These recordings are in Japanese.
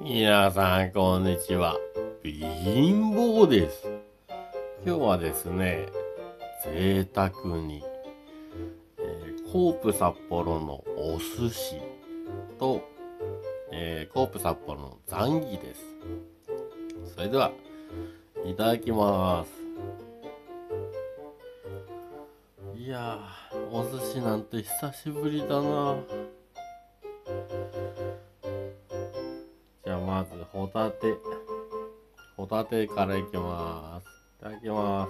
皆さんこんにちは。貧乏です。今日はですね、贅沢に、コープ札幌のお寿司と、コープ札幌のザンギです。それではいただきます。いやー、お寿司なんて久しぶりだな。じゃあまずホタテからいきます。いただきます。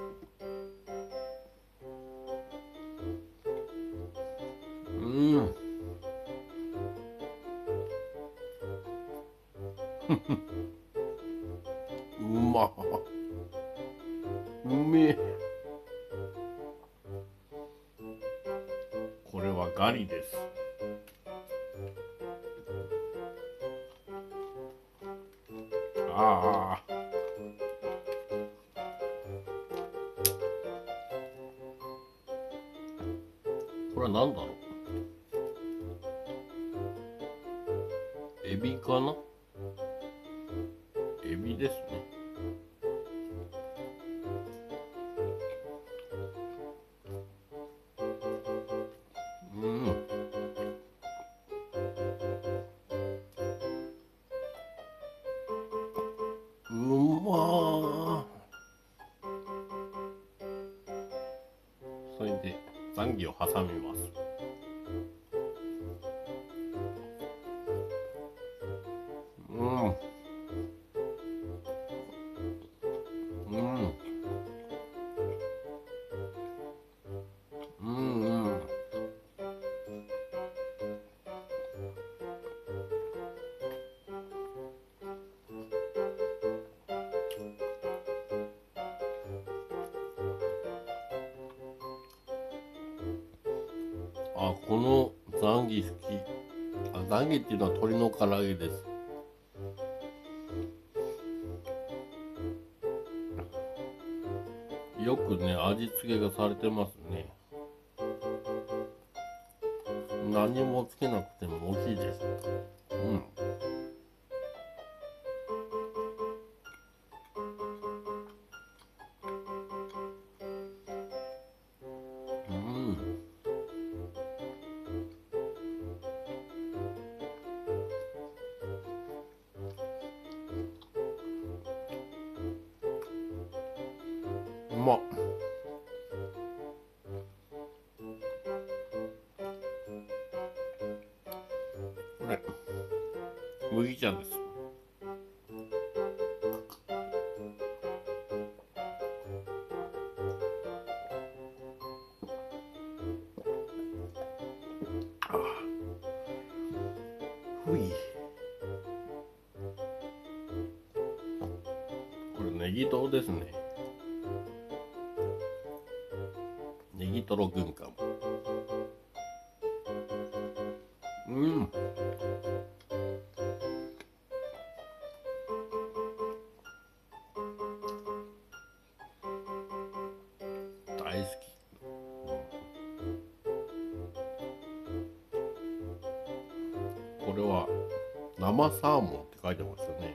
うん。うまっ。うめえ。これはガリです。ああ、これは何だろう。エビかな。エビですね。うん。うまー。それでザンギを挟みます。うん。うん。うんうん。あ、このザンギ好き。あ、ザンギっていうのは鶏の唐揚げです。よくね、味付けがされてますね。何もつけなくても美味しいです。うん。うん。うまっ。これ、麦茶です。ふい。これネギトロですね。ネギトロ軍艦。うん。大好き。これは生サーモンって書いてますよね。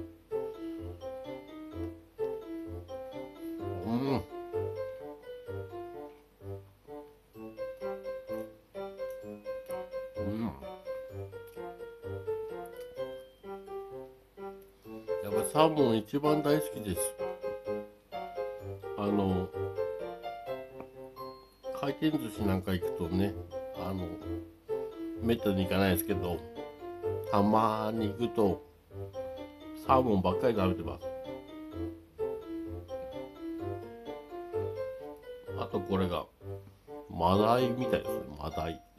うん。うん。やっぱサーモン一番大好きです。あの回転寿司なんか行くとね、あのめったに行かないですけど、たまに行くとサーモンばっかり食べてます。あとこれがマダイみたいですね。マダイ。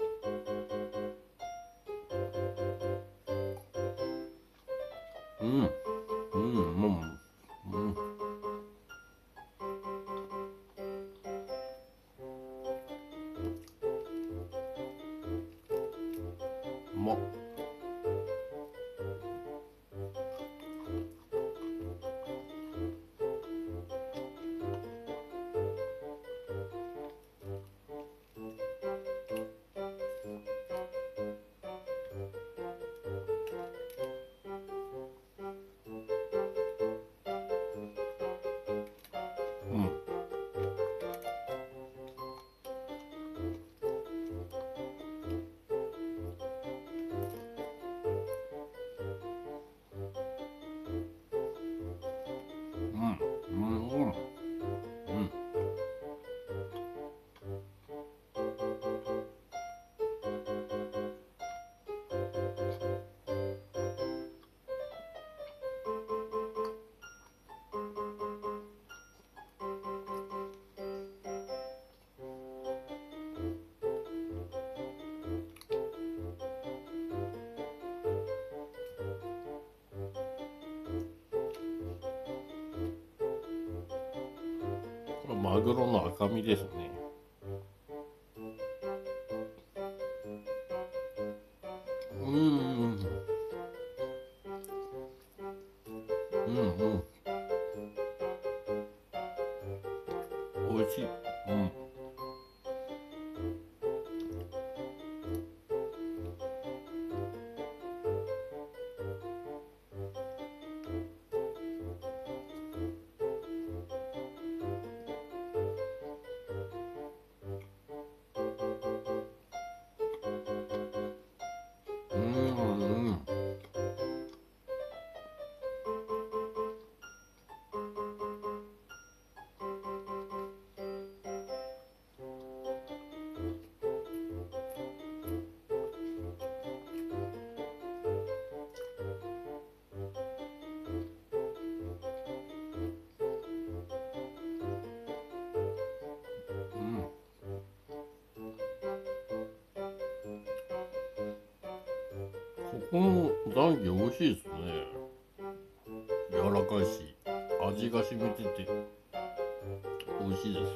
うん。うん。うん。うん。うまっ。 マグロの赤身ですね。うんうんうんうん美味しい。うんうんうんここのザンギ美味しいですね。柔らかいし味が染みてて美味しいです。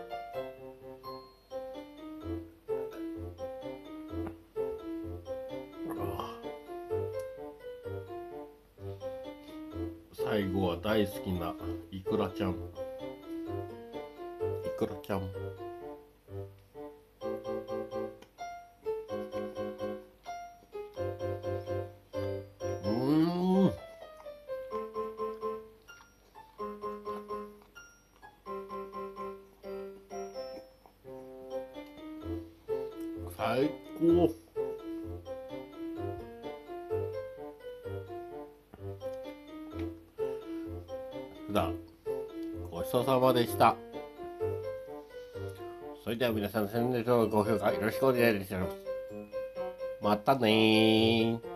あ最後は大好きなイクラちゃん。イクラちゃん。うん最高。普段ごちそうさまでした。それでは皆さん、チャンネル登録、高評価よろしくお願いいたします。またねー。